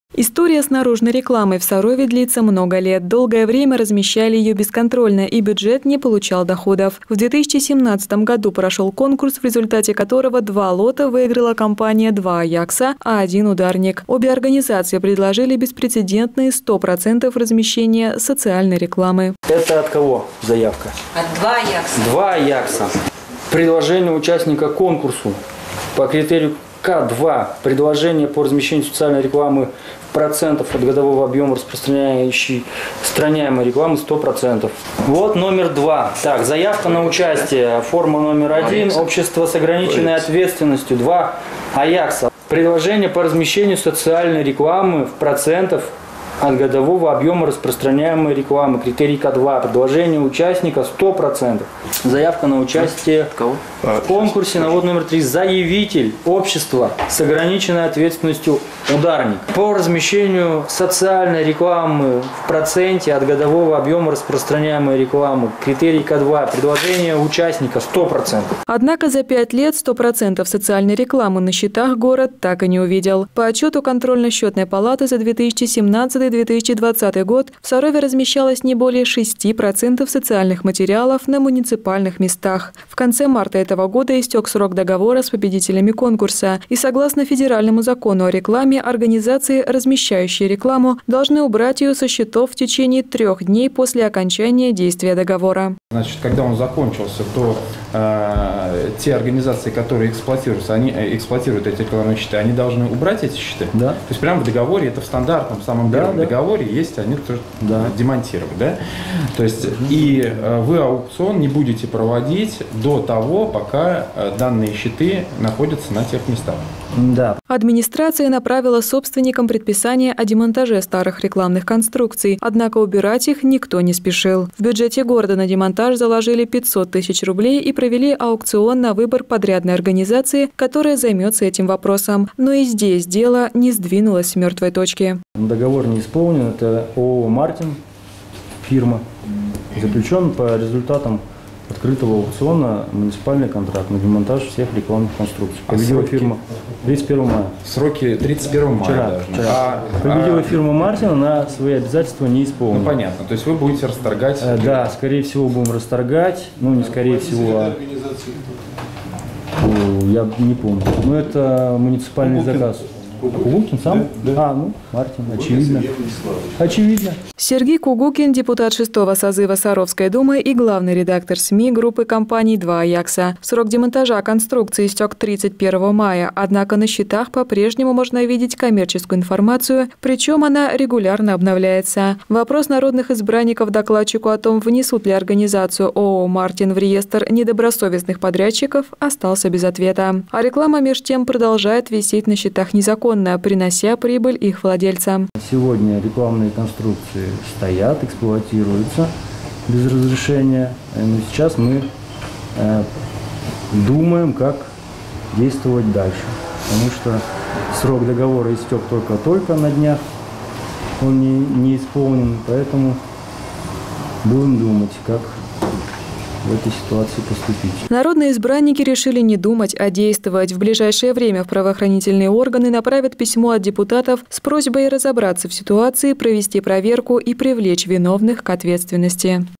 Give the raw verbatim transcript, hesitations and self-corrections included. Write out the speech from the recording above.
История с наружной рекламой в Сарове длится много лет. Долгое время размещали ее бесконтрольно, и бюджет не получал доходов. В две тысячи семнадцатом году прошел конкурс, в результате которого два лота выиграла компания «Два Аякса», а один «Ударник». Обе организации предложили беспрецедентные сто процентов размещения социальной рекламы. Это от кого заявка? От «Два Аякса». «Два Аякса». Предложение участника конкурсу по критерию К два. Предложение по размещению социальной рекламы процентов от годового объема распространяющей страняемой рекламы сто процентов. Вот номер два. Так, заявка на участие. Форма номер один. Общество с ограниченной ответственностью. Два Аякса. Предложение по размещению социальной рекламы в процентов от годового объема распространяемой рекламы. Критерий К два. Предложение участника сто процентов. Заявка на участие Кого? в конкурсе на вот номер три. Заявитель. Общество с ограниченной ответственностью «Ударник». По размещению социальной рекламы в проценте от годового объема распространяемой рекламы. Критерий К два. Предложение участника сто процентов. Однако за пять лет сто процентов социальной рекламы на счетах город так и не увидел. По отчету контрольно-счетной палаты за две тысячи семнадцатый — две тысячи двадцатый год в Сарове размещалось не более шести процентов социальных материалов на муниципальных местах. В конце марта этого года истек срок договора с победителями конкурса. И согласно федеральному закону о рекламе, организации, размещающие рекламу, должны убрать ее со счетов в течение трех дней после окончания действия договора. Значит, когда он закончился, то э, те организации, которые эксплуатируются, они э, эксплуатируют эти рекламные счета, они должны убрать эти счета. Да. То есть прямо в договоре, это в стандартном самом первом да, да. договоре есть, они тоже да. демонтировать, да. То есть и э, вы аукцион не будете проводить до того, пока э, данные счеты находятся на тех местах. Да. Администрация направила собственникам предписание о демонтаже старых рекламных конструкций, однако убирать их никто не спешил. В бюджете города на демонтаж заложили пятьсот тысяч рублей и провели аукцион на выбор подрядной организации, которая займется этим вопросом. Но и здесь дело не сдвинулось с мертвой точки. Договор не исполнен. Это ООО «Мартин», фирма. Заключен по результатам открытого аукциона муниципальный контракт на демонтаж всех рекламных конструкций. Победила а фирма тридцать первого мая. Сроки тридцать первого мая. Вчера. Даже. вчера. А, Победила а... фирма «Мартин», она свои обязательства не исполнила. Ну понятно, то есть вы будете расторгать? Э, да, скорее всего будем расторгать. Ну не скорее всего, а... я не помню. Но это муниципальный Кугукин. заказ. Кугукин сам? Да. А, ну, Мартин, очевидно. Очевидно. Сергей Кугукин, депутат шестого созыва Саровской думы и главный редактор СМИ группы компаний «Два Аякса». Срок демонтажа конструкции истек тридцать первого мая, однако на счетах по-прежнему можно видеть коммерческую информацию, причем она регулярно обновляется. Вопрос народных избранников докладчику о том, внесут ли организацию ООО «Мартин» в реестр недобросовестных подрядчиков, остался без ответа. А реклама меж тем продолжает висеть на счетах незаконно, принося прибыль их владельцам. Сегодня рекламные конструкции стоят, эксплуатируются без разрешения. Но сейчас мы э, думаем, как действовать дальше. Потому что срок договора истек только-только на днях. Он не, не исполнен, поэтому будем думать, как в этой ситуации поступить. Народные избранники решили не думать, а действовать. В ближайшее время в правоохранительные органы направят письмо от депутатов с просьбой разобраться в ситуации, провести проверку и привлечь виновных к ответственности.